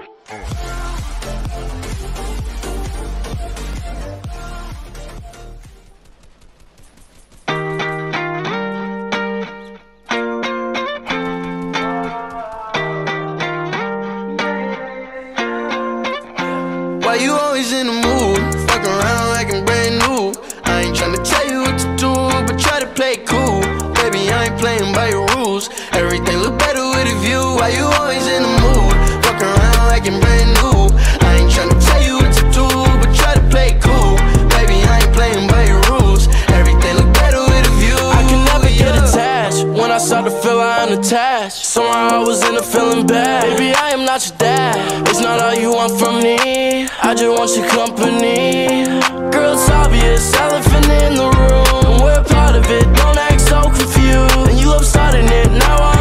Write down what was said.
Why you always in the mood? Fuck around like I'm brand new. I ain't tryna tell you what to do, but try to play it cool. Baby, I ain't playing by your rules. Everything look better with a view. Why you always in the mood? Fuck around like I'm brand new. I ain't tryna tell you what to do, but try to play it cool. Baby, I ain't playing by your rules. Everything look better with a view. I can never get attached. When I start to feel I unattached, somehow I was in a feeling bad. Baby, I am not your dad. It's not all you want from me. I just want your company. Girl, it's obvious, elephant in the room. We're part of it, don't act so confused. And you love starting it, now